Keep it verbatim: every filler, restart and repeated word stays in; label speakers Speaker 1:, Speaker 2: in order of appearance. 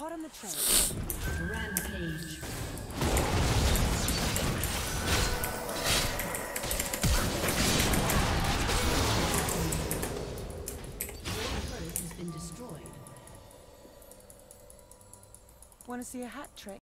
Speaker 1: Hot on the trail.
Speaker 2: Rampage. Your turret has been destroyed.
Speaker 1: Want to see a hat trick?